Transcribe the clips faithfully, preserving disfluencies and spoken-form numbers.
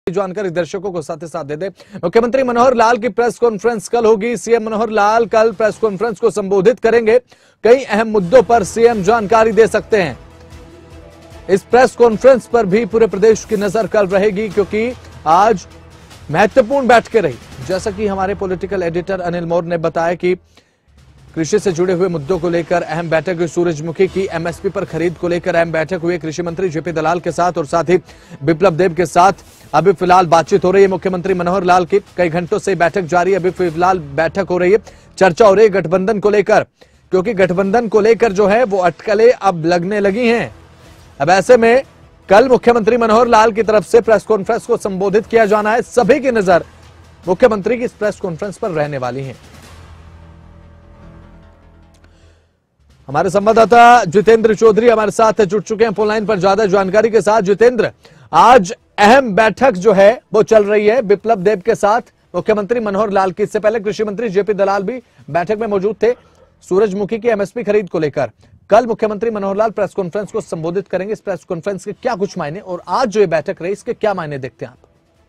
जानकारी दर्शकों को साथ ही साथ दे दे। मुख्यमंत्री मनोहर लाल की प्रेस कॉन्फ्रेंस कल होगी। सीएम मनोहर लाल कल प्रेस कॉन्फ्रेंस को संबोधित करेंगे। कई अहम मुद्दों पर सीएम जानकारी दे सकते हैं। इस प्रेस कॉन्फ्रेंस पर भी पूरे प्रदेश की नजर कल रहेगी, क्योंकि आज महत्वपूर्ण बैठकें रही। जैसा कि हमारे पॉलिटिकल एडिटर अनिल मौर्य ने बताया कि कृषि से जुड़े हुए मुद्दों को लेकर अहम बैठक हुई। सूरजमुखी की एमएसपी पर खरीद को लेकर अहम बैठक हुई कृषि मंत्री जेपी दलाल के साथ और साथ ही बिप्लब देब के साथ। अभी फिलहाल बातचीत हो रही है मुख्यमंत्री मनोहर लाल की। कई घंटों से बैठक जारी है। अभी फिलहाल बैठक हो रही है, चर्चा हो रही है गठबंधन को लेकर, क्योंकि गठबंधन को लेकर जो है वो अटकलें अब लगने लगी हैं। अब ऐसे में कल मुख्यमंत्री मनोहर लाल की तरफ से प्रेस कॉन्फ्रेंस को संबोधित किया जाना है। सभी की नजर मुख्यमंत्री की इस प्रेस कॉन्फ्रेंस पर रहने वाली है। हमारे संवाददाता जितेंद्र चौधरी हमारे साथ जुड़ चुके हैं फोन लाइन पर ज्यादा जानकारी के साथ। जितेंद्र, आज अहम बैठक जो है वो चल रही है बिप्लब देब के साथ मुख्यमंत्री मनोहर लाल की। इससे पहले कृषि मंत्री जेपी दलाल भी बैठक में मौजूद थे सूरजमुखी की एमएसपी खरीद को लेकर। कल मुख्यमंत्री मनोहर लाल प्रेस कॉन्फ्रेंस को संबोधित करेंगे। इस प्रेस कॉन्फ्रेंस के क्या कुछ मायने और आज जो ये बैठक रही इसके क्या मायने देखते हैं आप?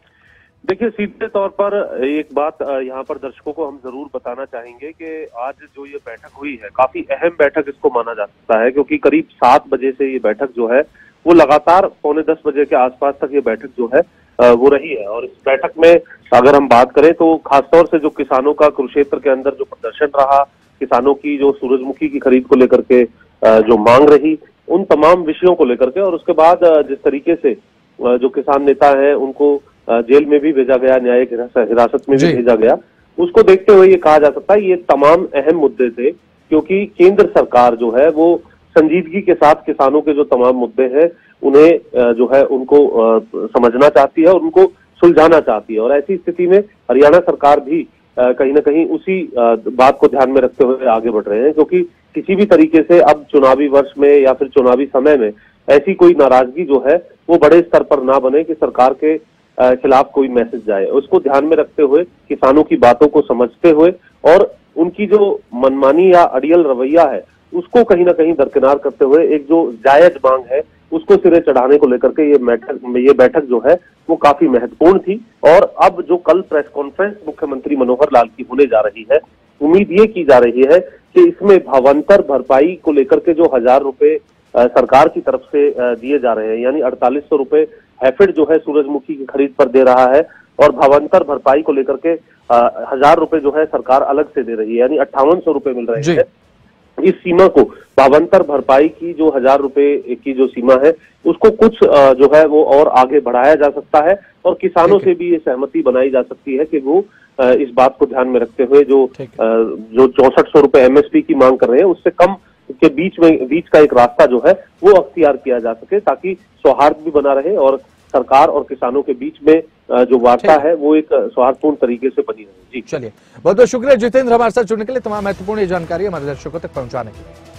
देखिए, सीधे तौर पर एक बात यहाँ पर दर्शकों को हम जरूर बताना चाहेंगे कि आज जो ये बैठक हुई है काफी अहम बैठक इसको माना जा सकता है, क्योंकि करीब सात बजे से ये बैठक जो है वो लगातार पौने दस बजे के आसपास तक ये बैठक जो है वो रही है। और इस बैठक में अगर हम बात करें तो खासतौर से जो किसानों का कुरुक्षेत्र के अंदर जो प्रदर्शन रहा, किसानों की जो सूरजमुखी की खरीद को लेकर के जो मांग रही, उन तमाम विषयों को लेकर के, और उसके बाद जिस तरीके से जो किसान नेता है उनको जेल में भी भेजा गया, न्यायिक हिरासत में भी भेजा गया, उसको देखते हुए ये कहा जा सकता है ये तमाम अहम मुद्दे थे, क्योंकि केंद्र सरकार जो है वो संजीदगी के साथ किसानों के जो तमाम मुद्दे हैं उन्हें जो है उनको समझना चाहती है और उनको सुलझाना चाहती है। और ऐसी स्थिति में हरियाणा सरकार भी कहीं ना कहीं उसी बात को ध्यान में रखते हुए आगे बढ़ रहे हैं, क्योंकि किसी भी तरीके से अब चुनावी वर्ष में या फिर चुनावी समय में ऐसी कोई नाराजगी जो है वो बड़े स्तर पर ना बने कि सरकार के खिलाफ कोई मैसेज जाए। उसको ध्यान में रखते हुए, किसानों की बातों को समझते हुए और उनकी जो मनमानी या अड़ियल रवैया है उसको कहीं ना कहीं दरकिनार करते हुए एक जो जायज मांग है उसको सिरे चढ़ाने को लेकर के ये बैठक ये बैठक जो है वो काफी महत्वपूर्ण थी। और अब जो कल प्रेस कॉन्फ्रेंस मुख्यमंत्री मनोहर लाल की होने जा रही है, उम्मीद ये की जा रही है कि इसमें भावांतर भरपाई को लेकर के जो हजार रुपए सरकार की तरफ से दिए जा रहे हैं, यानी अड़तालीस सौ रुपए हैफेड जो है सूरजमुखी की खरीद पर दे रहा है, और भावांतर भरपाई को लेकर के हजार रुपए जो है सरकार अलग से दे रही है, यानी अट्ठावन सौ रुपए मिल रहे हैं। इस सीमा को, भावांतर भरपाई की जो हजार रुपए की जो सीमा है उसको कुछ जो है वो और आगे बढ़ाया जा सकता है, और किसानों से भी ये सहमति बनाई जा सकती है कि वो इस बात को ध्यान में रखते हुए जो जो चौसठ सौ रुपए एमएसपी की मांग कर रहे हैं उससे कम के बीच में बीच का एक रास्ता जो है वो अख्तियार किया जा सके, ताकि सौहार्द भी बना रहे और सरकार और किसानों के बीच में जो वार्ता है वो एक सौहार्दपूर्ण तरीके से बनी रहे। जी चलिए, बहुत बहुत शुक्रिया जितेंद्र हमारे साथ जुड़ने के लिए, तमाम महत्वपूर्ण जानकारी हमारे दर्शकों तक पहुंचाने के लिए।